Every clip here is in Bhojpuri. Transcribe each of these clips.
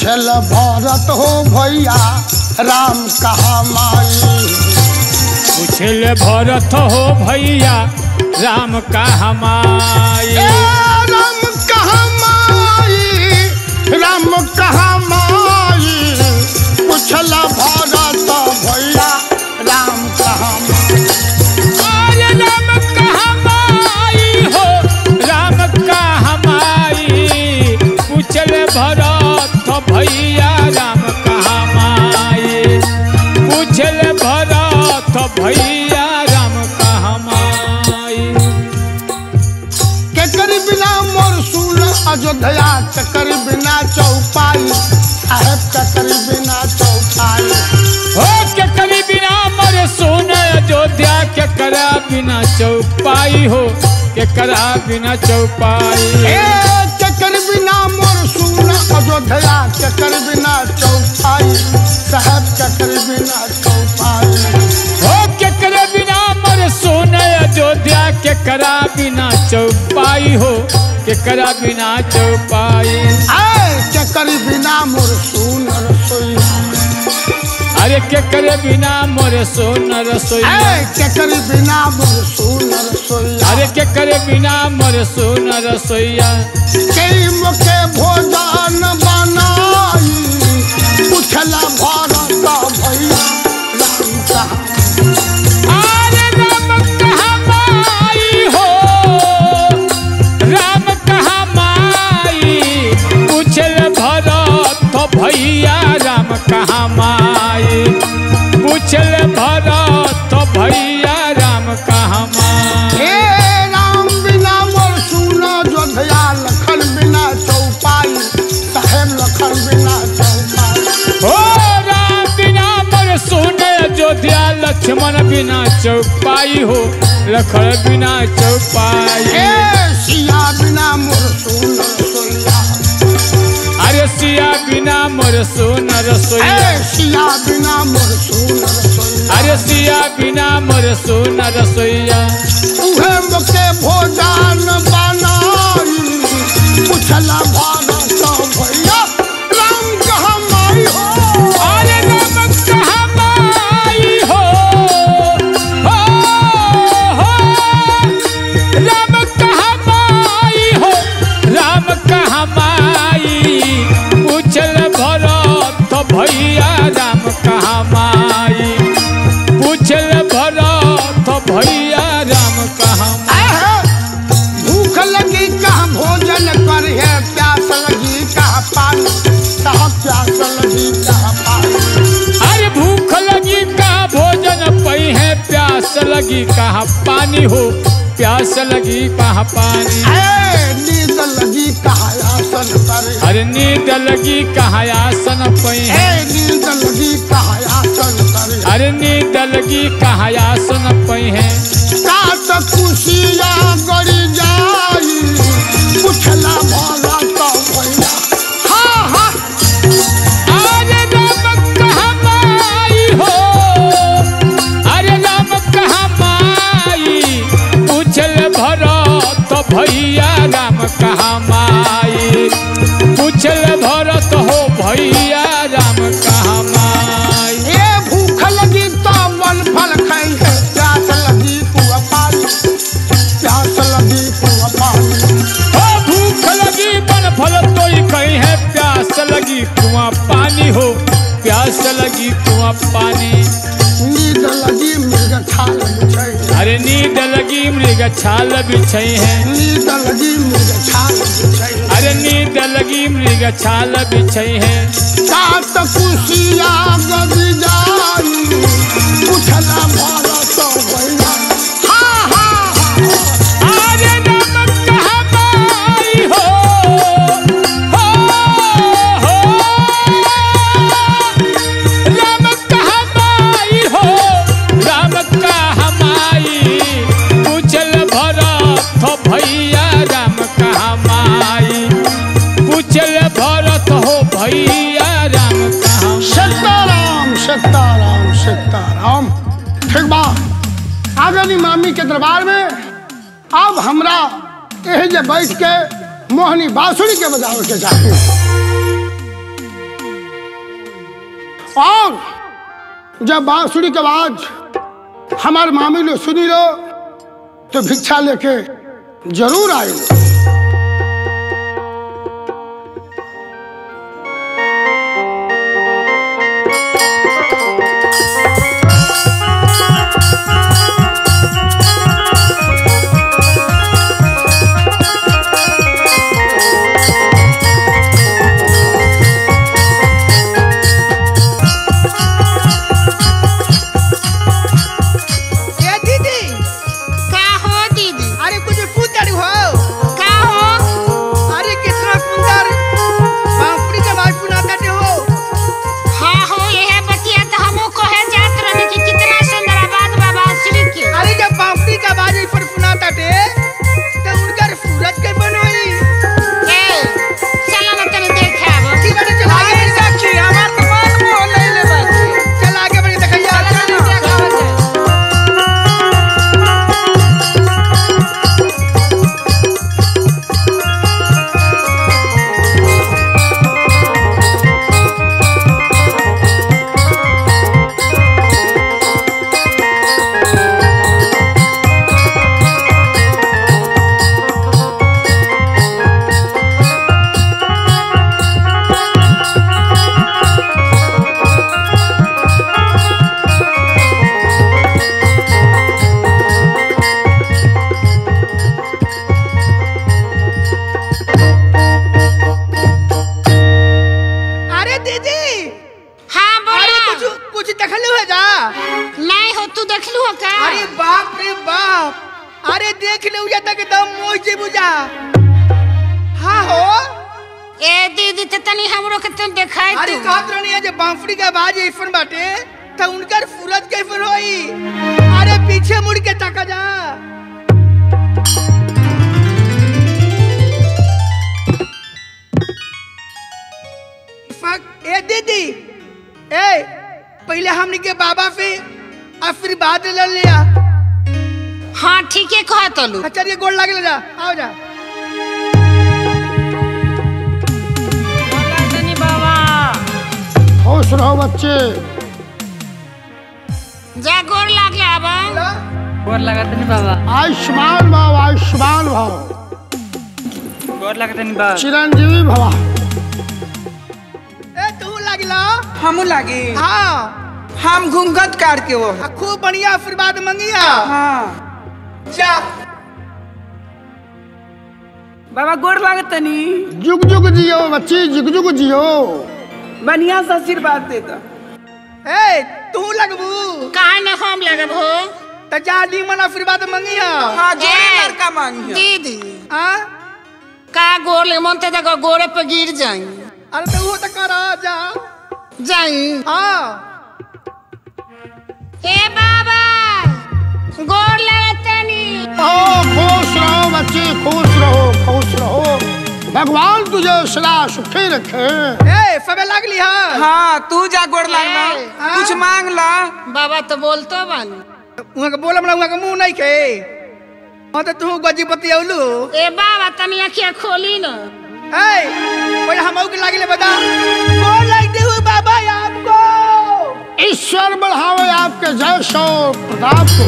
पूछल भरत हो भैया राम कहाँ माई। पूछल भरत हो भैया राम कहाँ माई। राम कहाँ माई, राम कहाँ माई। पूछल भरत भैया राम कहाँ माई। अरे राम कहाँ माई हो, राम कहाँ माई। पूछल भरत भैया राम कहाँ माई। पूछल भरत भैया राम कहाँ माई। केकर बिना मोर सुन अयोध्या, केकर बिना चौपाई साहेब, केकर बिना चौपाई। हो केकर बिना मोर सुन अयोध्या, केकरा बिना चौपाई हो, केकरा बिना चौपाई। केकर बिना मोर सुन अयोध्या, केकर बिना चौपाई साहेब, केकर बिना चौपाई। हो केकर बिना मोर सुन अयोध्या, केकरा बिना चौपाई हो, केकरा बिना चौपाई। केकर बिना मोर सुन रसोईया। अरे केकर बिना मोर सुन रसोईया। केकर बिना मोर सुन रसोईया। अरे केकर बिना मोर सुन रसोईया। कई मुखे भोजन बनाई, पूछला भरत भैया राम कहाँ। अरे राम कहाँ माई हो, राम कहाँ माई। पूछल भरत भैया राम कहाँ माई। पूछल भरत भैया राम कहाँ माई। राम बिना मोर सुन अयोध्या, लखन बिना चौपाई साहेब, लखन बिना चौपाई। हो राम बिना मोर सुन अयोध्या, लक्ष्मण बिना चौपाई हो, लखन बिना चौपाई। सिया बिना मोर सुन रसोईया। अरे सिया बिना मोर सुन रसोईया। सिया बिना मोर सुन रसोईया। अरे सिया बिना मोर सुन रसोईया। उहे मुके भोजन बनाई, पूछला भरत भैया राम कहाँ माई हो। अरे राम कहाँ माई हो, राम कहाँ माई हो, राम कहाँ माई। पूछल भरत भैया राम कहाँ माई। पूछल भरत भैया राम कहाँ माई। भूख लगी कहाँ भोजन करे, प्यास लगी कहाँ पानी साहब, प्यास लगी कहाँ पानी। अरे भूख लगी कहाँ भोजन पई है, प्यास लगी कहाँ पानी हो, प्यास लगी कहाँ पानी। नींद लगी कहाँ आसन करे। अरे नींद लगी कहाँ आसन पई है। नींद लगी कहाँ आसन करे। अरे नींद लगी कहाँ आसन पई है। काट कुशिया गड़ी जाई, पूछला भरत भैया। हाँ हाँ। अरे राम कहाँ माई हो, अरे राम कहाँ माई। पूछल भरत भैया राम कहाँ माई। पूछल भरत हो भैया राम कहाँ माई। भूख लगी तो वन फल खाई है, प्यास लगी कुआ पानी, प्यास लगी कुआ पानी। हो भूख लगी वन फल तोई कहीं है, प्यास लगी कुआं पानी हो, प्यास लगी कुआं पानी। नींद लगी मृग छाल बिछाई। अरे नींद लगी मृग छाल बिछई है। नींद लगी मृग छाल बिछाई। अरे नींद लगी मृग छाल बिछई है। काट कुशिया गड़ी जाई, पूछला भरत भैया। हाँ हाँ। अरे राम कहाँ माई हो, राम कहाँ माई हो, राम कहाँ माई। पूछल भरत भैया राम कहाँ माई। पूछल भरत हो भैया राम कहाँ। सीताराम सीताराम सीताराम। ठीक बा, आ गई मामी के दरबार में। अब हमरा यही जे बैठ के मोहनी बांसुरी के बजावे के चाही। और जब बांसुरी की आवाज हमारे मामी ने सुनी लो तो भिक्षा लेके जरूर आए लो। पहले हमने के बाबा से आशीर्वाद ले लिया। हाँ ठीक है कहा तो लू। चलिए गोड़ लागे ले जा, आओ जा। बाबा खुश रहो बच्चे। जा गोड़ लाग ले आबा। गोड़ लगा तनी बाबा। आयुष्मान भाव, आयुष्मान भाव। गोड़ लगा तनी बाबा। चिरंजीवी भवा। ए तू लागला? हमू लागे। हाँ हम घूंघट काट के वो खूब बढ़िया आशीर्वाद मंगिया। हाँ जा बाबा गोड़ लागे तनी। जुग जुग जियो बच्ची, जुग जुग जियो। बढ़िया से आशीर्वाद दे दो। ए तू लगबू? काहे न हम लगबो? त जा नीमन आशीर्वाद मंगिया। हाँ जोड़े लड़का मांगिया। दीदी हाँ का गोड़ ले मन ते तक गोड़े पे गिर जाई। अरे तो वो तो करा जा जाई। हाँ ए बाबा गोड़ लगतनी। ओ खुश रहो बच्चे, खुश रहो, खुश रहो। भगवान तुझे सदा सुखी रखे। ए सबे लागली है। हाँ तू जा गोड़ लागना। हाँ? कुछ मांग ला। बाबा तो बोलतो बानी। उहाँ के बोलम ना, उहाँ के मुंह नहीं के। हाँ तो तू गजीपति औलू। ए बाबा तनी अखियां खोली न। ए पहले हम के लागिले बता। गोड़ लगते हुए बाबा आपको। ईश्वर बढ़ावे आपके जय और प्रताप को।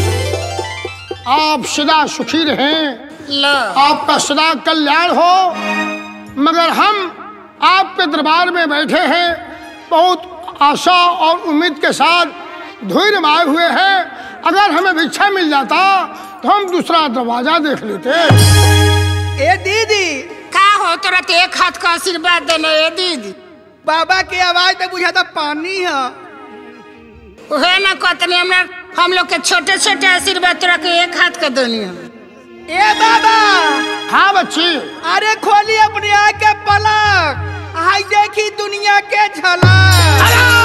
आप सदा सुखी रहें, आपका सदा कल्याण हो। मगर हम आपके दरबार में बैठे हैं, बहुत आशा और उम्मीद के साथ धैर्य माए हुए हैं। अगर हमें भिक्षा मिल जाता तो हम दूसरा दरवाजा देख लेते। ए दीदी का हो तोरा एक हाथ का आशीर्वाद देना। ए दीदी बाबा के आवाज तो बुझाता पानी है। उहे ना कहतनी हम लोग के छोटे छोटे आशीर्वाद तोरा के एक हाथ का देनी है। ए बाबा। हाँ बच्ची। अरे खोली अपने आँख के पलक, आई देखी दुनिया के झलक।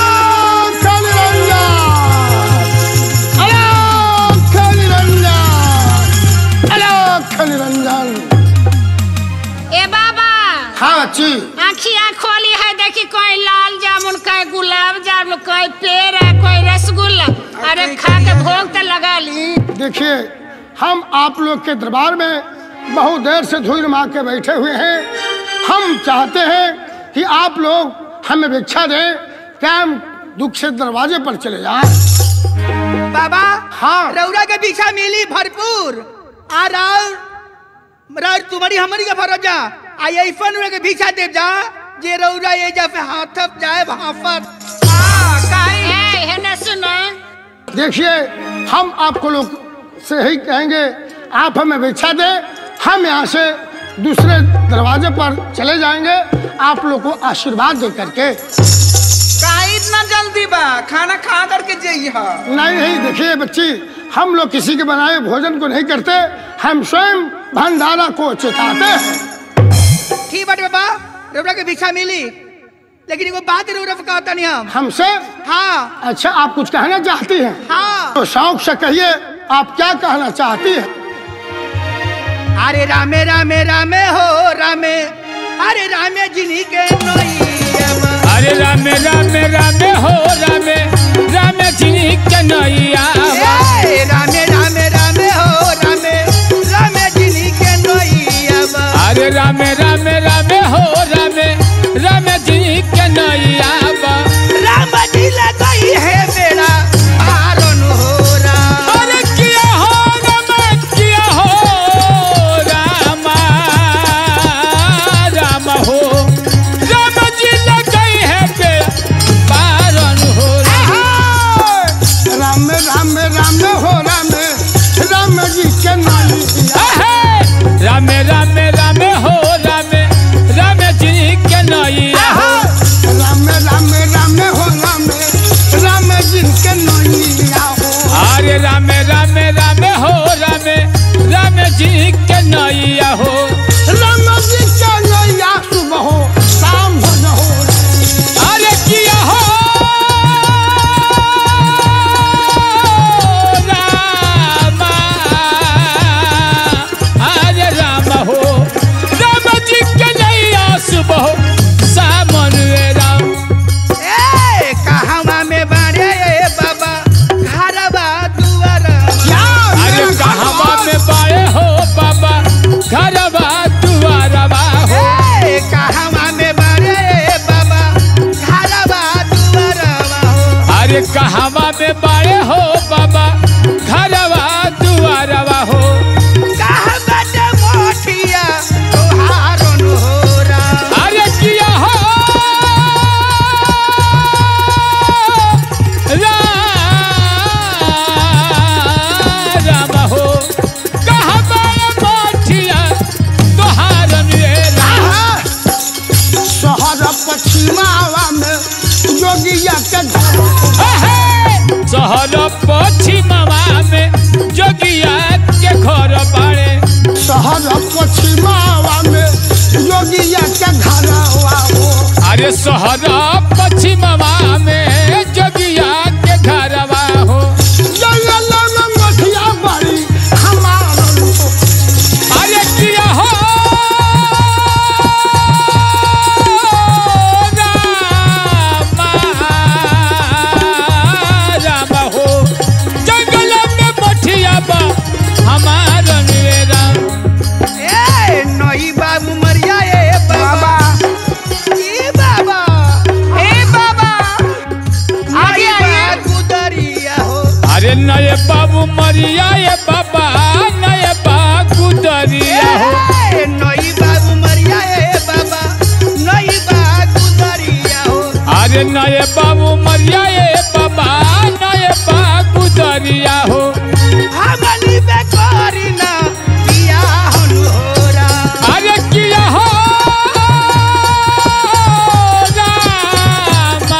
निरंजन। ए बाबा। हाँ बच्ची। आँखियाँ खोली है, देखी कोई लाल जामुन, कोई गुलाब जामुन, कोई पेड़ है, कोई रसगुल्ला। अरे खा के भोग तो लगा ली। देखिए हम आप लोग के दरबार में बहुत देर से धूल मार के बैठे हुए हैं। हम चाहते हैं कि आप लोग हमें भिक्षा दें। क्या दुख से दरवाजे पर चले जाएं। बाबा हाँ। रौरा के पीछा मिली भरपूर आ राउर तुम्हारी हमारी का फरजा आ ऐसा रौरा के पीछा दे जा जे रौरा ये जा पे हाथप जाए भाफत। है ना सुनो। देखिए हम आपको लोग से ही कहेंगे आप हमें भिक्षा दे, हम यहाँ से दूसरे दरवाजे पर चले जाएंगे आप लोग को आशीर्वाद दे करके। काहे इतना जल्दी बा? खाना खा करके जाइए। नहीं नहीं देखिए बच्ची, हम लोग किसी के बनाए भोजन को नहीं करते, हम स्वयं भंडारा को चेताते हैं। ठीक बात बाबा, रौरा के भिक्षा मिली, लेकिन वो बात रौरा कहता नहीं हम हमसे। हाँ अच्छा आप कुछ कहना चाहती हैं? हाँ। तो शौक से कहिए आप क्या कहना चाहती हैं? अरे रामे रामे रामे हो रामे, अरे रामे जिनी के नैया। अरे रामे रामे रामे हो रामे, रामे जिनी के नैया। रामे रामे रामे हो रामे, रामे जिनी के नैया। अरे रामे रामे रामे हो रामे, रामे जिनी के नैया। राम जी लगाई है बेड़ा आरन हो राम। अरे किया हो राम, किया हो रामा, राम हो राम जी लगाई है बेड़ा पारन हो राम। राम राम राम हो राम, राम जी के नैया। रामे रामे रामे हो रामे, रामे जी के नैया। राम राम राम हो राम, राम जी के नैया हो। अरे रामे रामे रामे हो रामे, रामे जी के नैया हो। राम जी के नैया सुबह हो शाम हो। अरे किया हो रामा, अरे राम हो राम जी के नैया सुबह सामन राम। कहवा में बारे बाबा घरवा दुआर। अरे कहवा में बाए हो बाबा घरवा दुआरवा हो। कहवा में बारे बाबा घरवा दुआरवा हो। अरे कहवा में बाए हो बाबा घरवा दुआरवा हो। कहवा ते मोठिया तोहारन हो राम। अरे किया हो राम हो, कहवा मोठिया तोहारन राम। शहर पश्चिमावा में जोगिया के घर। शहर पश्चिमवा में जोगिया के घर बाड़े। शहर पश्चिमावा में जोगिया के घर हो। अरे शहर पश्चिमवा में जोगिया के घरवा हो। जंगल में मठिया बड़ी हमारा हो। अरे किया हो रामा, राम हो जंगल में मठिया बा हमारा राम। नई बाबू मरिया बाबा। ए बाबा, ए बाबा, आगे आगे। गुदरिया हो। अरे नए बाबू मरिया ये बाबा, नए बाबू दरिया हो। नई बाबू मरिया बाबा, नई बाबू दरिया हो। अरे नए बाबू मरिया ये बाबा, नए बाबू दरिया हो। हमनी बे करी ना बियाह हो राम। अरे किया हो रामा,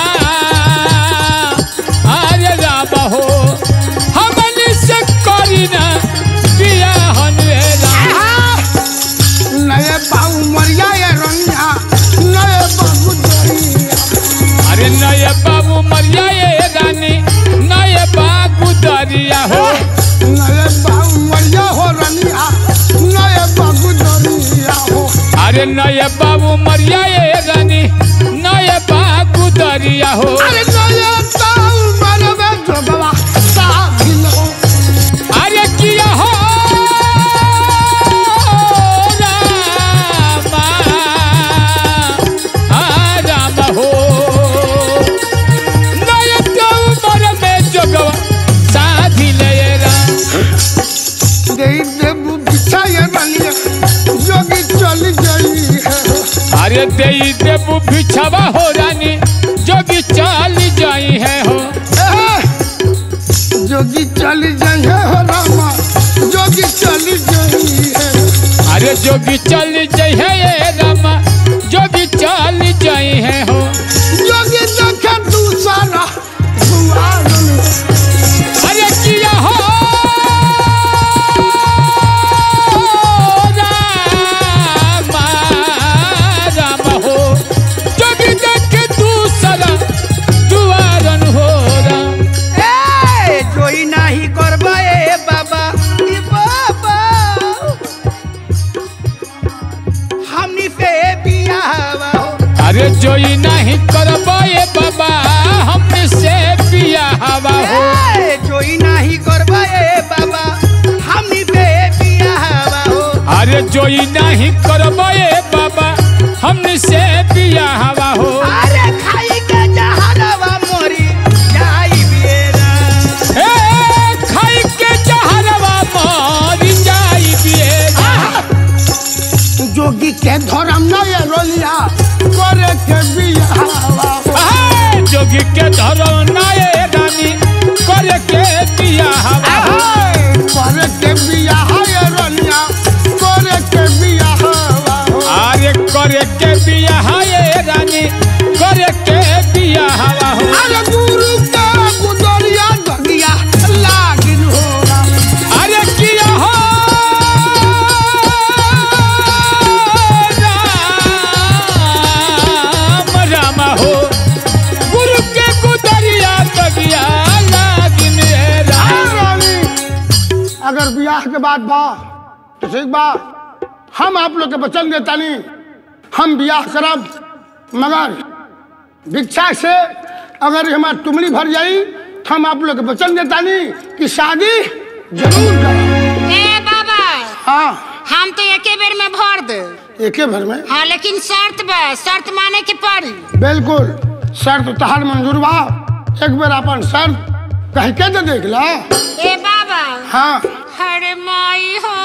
अरे राम हो हमनी से करी ना बियाह राम। नए बाबू मरिया ये रंगा, नए बाबू दरिया। अरे नए बाबू मरिया ये रानी, नए बाबू दरिया हो। नए बाबू मरिया हो रनिया, नए बाबू दरिया हो। अरे नए बाबू मरिया ये रानी, नए बाबू दरिया हो। अरे नए बाबू मरवे जो बाबा साहिल हो। अरे किया हो रामा, राम हो नए अरे दे देबू भिक्षावा हो रानी जोगी चल जाई है हो जोगी चली जाई है हो रामा जोगी चली जाई है। अरे जोगी चल जाई है ये रामा जोगी चल जाई है हो जोगी देखे दूसरा दुआर अरे किया हो रामा रामा हो जोगी देखे दूसरा दुआरन हो राम। ए जोई नाही करबा ए बाबा ई बाबा हमनी से बियाहवा हो अरे जोई नहीं करबो ये बाबा हमने से बियाहवा हो ए जोई नाही करबा ए बाबा हमनी से बियाहवा हो अरे जोई नहीं करबो ये बाबा हमने से बियाहवा हो अरे खाई के जहरवा मोरी जाई बिएरा ए खाई के जहरवा मर जाई बिएरा जोगी के धर्म न ये रोलिया करे के बियाहवा हो जोगी के धरो नाये रानी करे के बियाहवा हो करे के बियाह ये रोलिया करे के बियाहवा हो अरे करे के बियाह ये रानी करे के बियाहवा हो अरे गुरु का गुदरिया गगिया लागिन हो अरे किया हो राम राम हो गुरु के गुदरिया बगिया लागिन रे राम। रानी अगर ब्याह के बाद बा तो ठीक बा हम आप लोग के वचन देता नहीं हम ब्याह करब मगर भिक्षा से अगर हमारी तुमड़ी भर जाई तो हम आप लोग के वचन देता नहीं कि शादी जरूर करब। ए बाबा हाँ हम तो एके बेर में भर दे एक भर में हाँ लेकिन शर्त बा शर्त माने के पड़ी बिल्कुल शर्त तहार मंजूर बा एक बार अपन शर्त कह के तो देख ला। ए बाबा हाँ अरे माई हो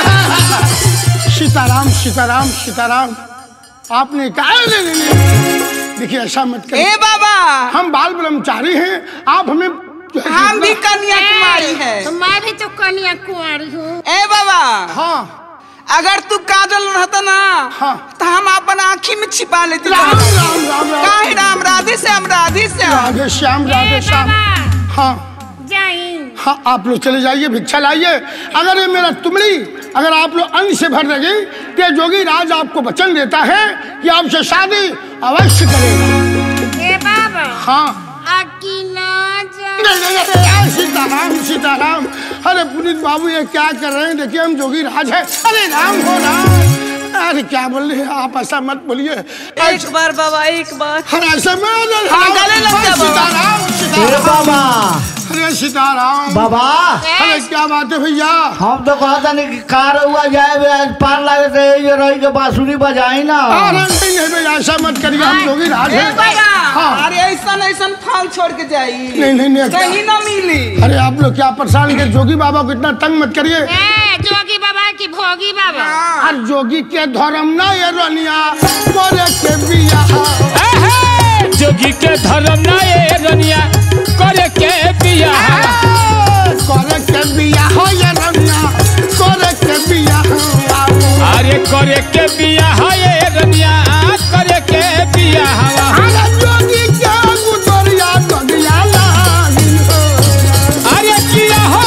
सीताराम सीताराम सीताराम आपने कहा नहीं देखिए ऐसा मत ए करिए बाबा हम बाल ब्रह्मचारी हैं आप हमें हम भी कन्याकुमारी है तो मैं भी तो कन्या कुंवारी हूँ ए बाबा हाँ अगर तू काजल रहता ना हाँ। तो हम अपन आँखी में छिपा लेते राम राम राम राम काहे राम राधे श्याम राधे श्याम राधे श्याम राधे श्याम बाबा हाँ जाई हाँ आप लोग चले जाइए भिक्षा लाइए अगर ये मेरा तुमड़ी अगर आप लोग अन्न से भर देगी तो जोगी राज आपको वचन देता है कि आपसे शादी अवश्य करेगा। ए बाबा हाँ आकी ना जा नहीं, सीताराम सीताराम अरे पुनीत बाबू ये क्या कर रहे हैं देखिए हम जोगी राज है अरे राम हो राम अरे क्या बोल रहे हैं आप ऐसा मत बोलिए एक बार बाबा एक बार अरे ऐसा मैं हाँ, गले लग जा बाबा। सीताराम सीताराम बाबा अरे सीताराम बाबा अरे क्या बात है भैया हम तो कहता नहीं कि कार हुआ जाए पार लगे थे ये रही के बांसुरी बजाई ना अरे नहीं भैया ऐसा मत करिए हम जोगी राज ए है बाबा हाँ। अरे ऐसा ऐसा फल छोड़ के जाई नहीं कहीं ना मिली अरे आप लोग क्या परेशान के जोगी बाबा को इतना तंग मत करिए ए जोगी बाबा की भोगी बाबा और जोगी के धर्म ना ये रनिया करे के बियाह एहे, जोगी के धर्म ना ये रनिया करे के बियाह करे के बियाह ये रनिया करे के बियाह अरे करे के बियाह ये रनिया करे के बियाह अरे जोगी के गुदरिया गगिया लागिन हो अरे किया हो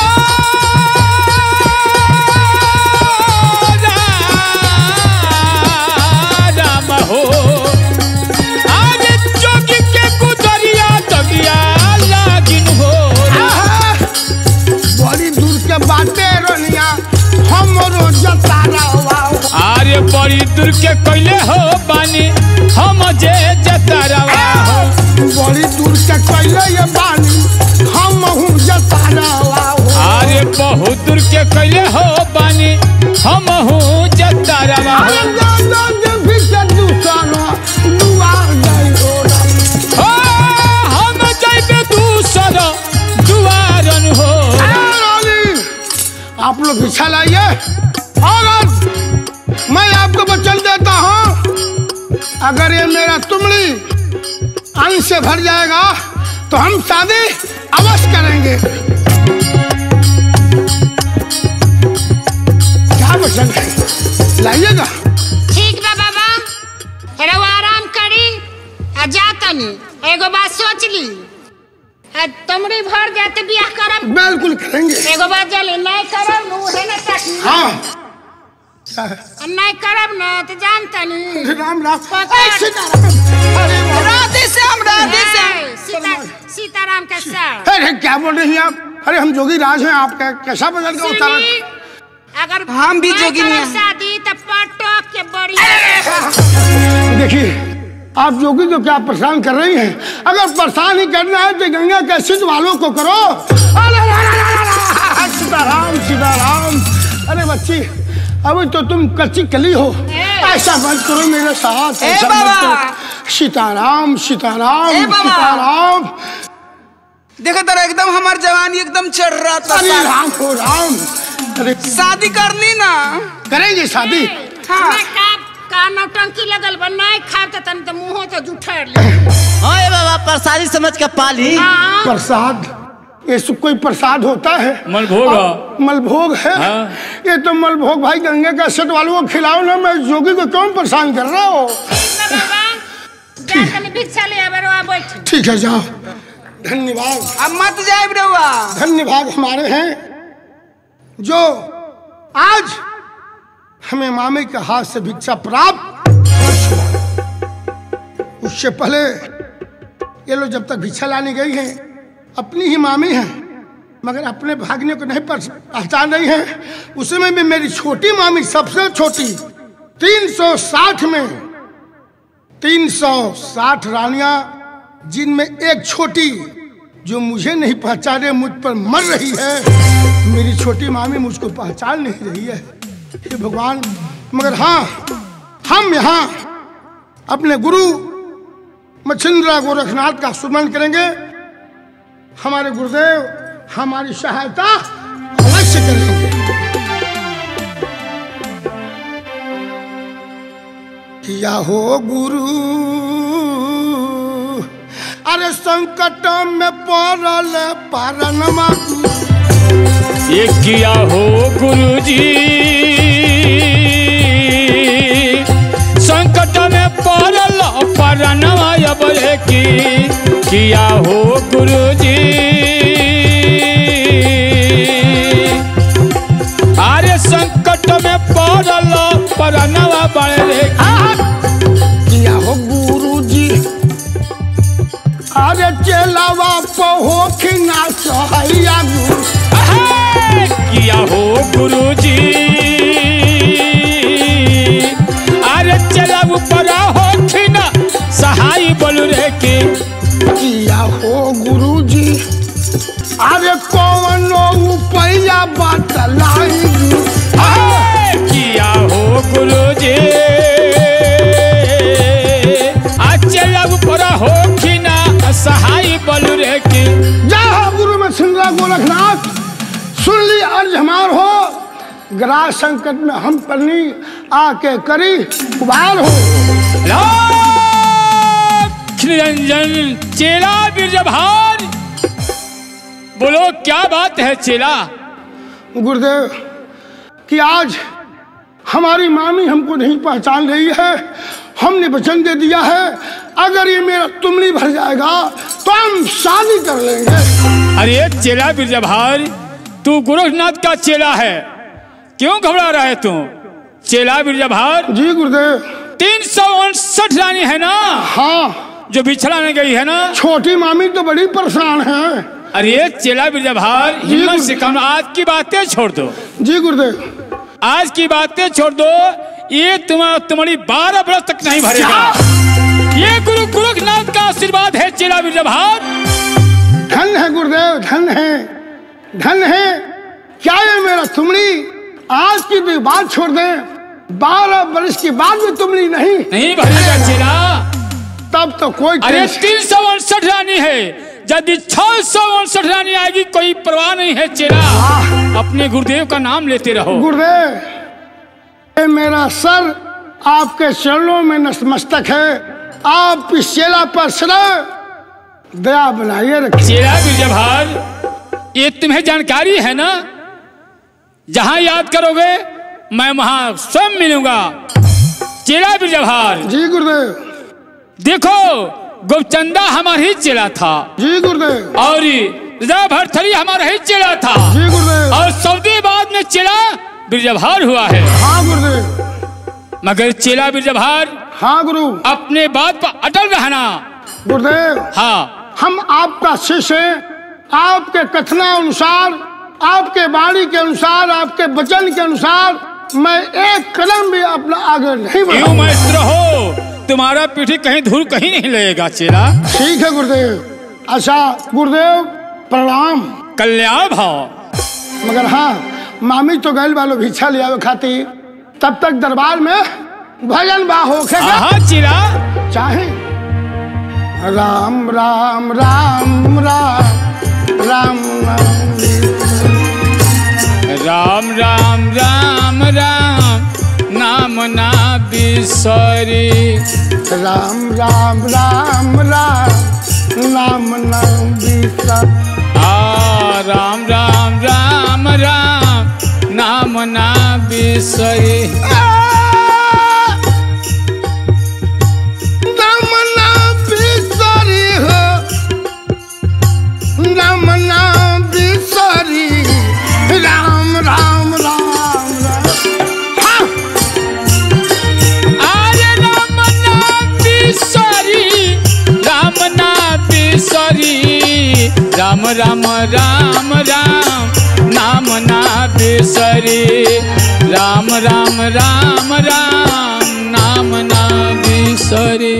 राम हो अरे जोगी के गुदरिया दगिया लागिन हो बड़ी दूर के बाटे रनिया हमरो जतारा अरे बड़ी दूर के कैले हो बानी हम जे जतरवा हो बड़ी दूर के कैले ये बानी हम हूँ जतारा अरे बहुत दूर के कैले हो बानी हम हूँ जतरवा अरे हो दादा के भी के दूसरा दुआर जाई हो ओ, हम जाइबे दूसरा दुआरन हो आप लोग भिक्षा लाइए और मैं आपको वचन देता हूँ अगर ये मेरा तुमड़ी अंश से भर जाएगा तो हम शादी अवश्य करेंगे। क्या पसंद है लाइएगा। ठीक बा बाबा, रवा आराम करी आ जातनी। एगो बात सोच ली, तुमरी भर जाते बियाह करब। बिल्कुल करेंगे। एगो बात जले नहीं करब नु है ना तक। हाँ नहीं करब ना तो जानता नहीं। राम राम। राधे श्याम राधे श्याम। सीताराम का सर। अरे क्या बोल रही हैं आप? अरे हम जोगी राज हैं, आप कैसा बदल के उतारा? अगर हम भी जोगी नहीं हैं। शादी तो पटक के बड़ी। देखिए आप जोगी को क्या परेशान कर रही हैं? अगर परेशान ही करना है तो गंगा के सिद्ध वालों को करो। सीताराम सीताराम। अरे बच्ची अभी तो तुम कच्ची कली हो, ऐसा मत करो मेरे साथ। ऐसा मत करो। सीताराम सीताराम सीताराम। देखो तेरा एकदम हमार जवानी एकदम चढ़ रहा था। अरे राम हो राम। अरे शादी करनी ना करेंगे शादी। हाँ का नौटंकी लगल बा नहीं खाते तन तो मुंह तो जुठर ले। हाँ ये बाबा प्रसादी समझ के पाली। प्रसाद ये कोई प्रसाद होता है? मलभोग। मलभोग है। हाँ। ये तो मलभोग भाई गंगे का सेट वालों को खिलाओ ना। मैं जोगी को क्यों परेशान कर रहा हो? ठीक है जाओ। धन्यवाद। अब मत जाए रहुआ। धन्यवाद हमारे हैं जो आज हमें मामे के हाथ से भिक्षा प्राप्त। उससे पहले ये लोग जब तक भिक्षा लाने गई हैं अपनी ही मामी हैं, मगर अपने भागने को नहीं पहचान रही हैं। उसमें भी मेरी छोटी मामी सबसे छोटी 360 में 360 रानियां, जिनमें एक छोटी जो मुझे नहीं पहचाने मुझ पर मर रही है। मेरी छोटी मामी मुझको पहचान नहीं रही है। हे भगवान। मगर हाँ हम यहाँ अपने गुरु मच्छिंद्रा गोरखनाथ का सुमरण करेंगे। हमारे गुरुदेव हमारी सहायता अवश्य करेंगे। किया हो गुरु अरे संकट में पड़ल पारनमा। ये किया हो गुरुजी संकट में पड़ल परनवा बड़े की। किया हो गुरुजी अरे संकट में पड़ल परनवा बड़े की। किया हो गुरुजी अरे चेलावा पहोखिना सहैया गुरु। किया हो गुरुजी अरे चला ऊपर होखिना सहाय बोलू रे की। किया हो गुरुजी अरे कौनो उपाया बतलाई। किया हो गुरुजी चला ऊपर होखिना सहाय बोलू रे की। जय हो गुरु मच्छिंद्रा गोरखनाथ। सुन ली अर्ज हमार हो। ग्रास संकट में हम पन्नी आके करी उबार हो। निरंजन चेला बिरजभार। बोलो क्या बात है चेला? गुरुदेव कि आज हमारी मामी हमको नहीं पहचान रही है। हमने वचन दे दिया है अगर ये मेरा तुमड़ी भर जाएगा तो हम शादी कर लेंगे। अरे चेला बिरजभार तू गोरखनाथ का चेला है, क्यों घबरा रहा है तू? चेला बिरजभार। जी गुरुदेव। 359 रानी है ना? हाँ जो बिछड़ाने गई है ना। छोटी मामी तो बड़ी परेशान है। अरे चेला बिरजभार हिम्मत से कम, आज की बातें छोड़ दो। जी गुरुदेव। आज की बातें छोड़ दो। ये तुम्हारी 12 वर्ष तक नहीं भरेगा। ये गुरु गोरखनाथ का आशीर्वाद है चेला बिरजभार। धन है गुरुदेव, धन है, धन है। क्या ये मेरा तुमड़ी आज की भी बात छोड़ दे, 12 वर्ष के बाद भी तुमड़ी नहीं भरेगा चेला। तब तो कोई। अरे 359 रानी है, यदि 659 रानी आएगी कोई परवाह नहीं है चेला। अपने गुरुदेव का नाम लेते रहो। गुरुदेव मेरा सर आपके चरणों में नतमस्तक है। आप इस चेला पर सदा दया बनाइए रखिए। चेला बिरजभार, ये तुम्हें जानकारी है ना, जहां याद करोगे मैं वहां स्वयं मिलूंगा। चेला बिरजभार। जी गुरुदेव। देखो गोपचंदा हमारा ही चेला था। जी गुरुदेव। और राजा भरथरी हमारा ही चेला था। जी गुरुदेव। और सऊदीबाद में चेला बिरजभार हुआ है। हाँ गुरुदेव। मगर चेला बिरजभार, हाँ गुरु, अपने बात पर अटल रहना। गुरुदेव, हाँ, हम आपका शिष्य हैं। आपके कथनानुसार, आपके वाणी के अनुसार, आपके वचन के अनुसार मैं एक कदम भी अपना आगे नहीं बढ़ा। यूं मस्त रहो, तुम्हारा पीठी कहीं धूल कहीं नहीं लगेगा चेला। ठीक है गुरुदेव। अच्छा गुरुदेव प्रणाम। कल्याण भाव। मगर हाँ, मामी तो गैल वालों भिक्षा ले आवे खातिर, तब तक दरबार में भजन बा होखे। हाँ चेला। चाहे राम राम राम राम राम राम राम राम राम नाम ना बिसरी। राम राम राम राम नाम ना बिसरी। राम राम राम राम नाम ना बिसरी। नाम ना बिसरी हो, नाम ना बिसरी। राम राम राम राम। हाँ। अरे राम ना बिसरी, राम ना बिसरी। राम राम राम राम नाम ना बिसरी। राम राम राम राम नाम ना बिसरी।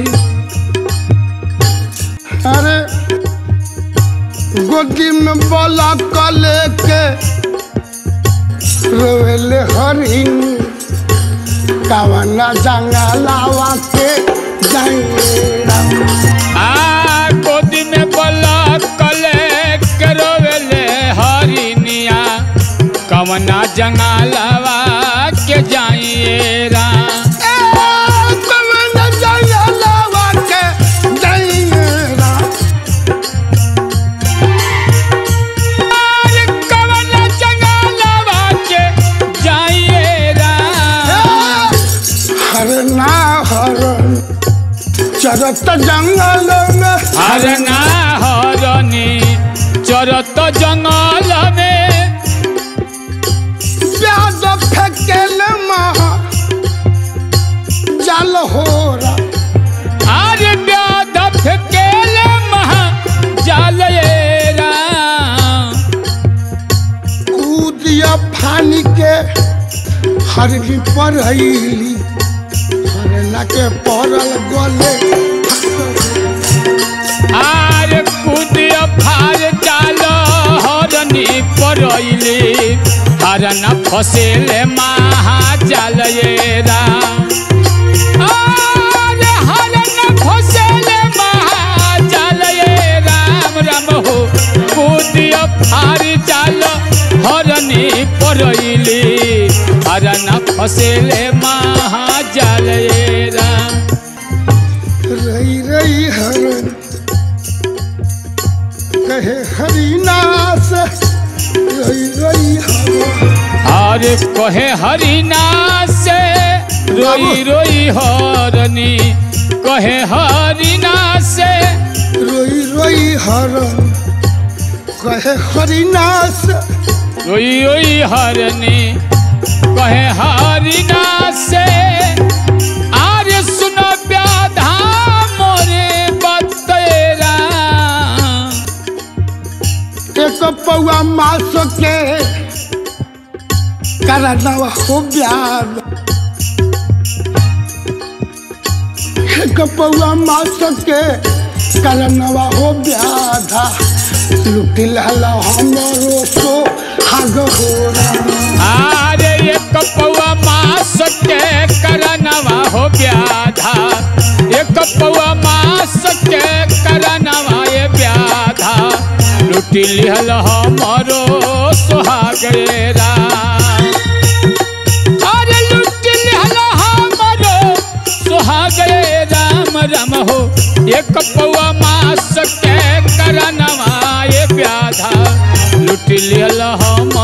अरे गोदी में बोला कले के रोवेले हरिण, कावना जंगलावा के जंगला। गोदी में बोला कले के रोवेले हरिनिया, कवना जंगलावा के जाइए राम। चरत जंगल में हरना हरनी, चरत जंगल में प्याज फेंकेल महा जल हो रहा। अरे प्याज फेंकेल महा जल कूदिया फानी के हरनी पर हईली, हरना के पड़ल गले। आर कूदिया फार जाल हरनी परैली, हरन फसेले महा जल राम। हरन फसेले महा जल राम राम हो। कूदिया फार जाल हरनी परैली, हरन फसेले महा जल राम। रही रही हरन कहे हरिनाश, रही रही हरन। अरे कहे हरिनाश से रोई रोई हरनी, कहे हरिनाश से रोई रोई हरन कहे हरिनाश। रोई रोई हरनी कहे हरिनाश से। आर्य सुनो व्याधा मोरे बतेरा। एक पौआ मास के करनवा हो ब्याद, एक पौआ मास के करनवा हो ब्याधा। लुटी लहला हमरो सो हाग हो रहा। आरे एक पौआ मास के करनवा हो व्याधा, एक पौआ मास के करनवा ये व्याधा। लुटी लिहल हमरो सुहाग राम। अरे लुटी लिहल हमरो एक पौआ मास के करनवा ये व्याधा लुट लियल हम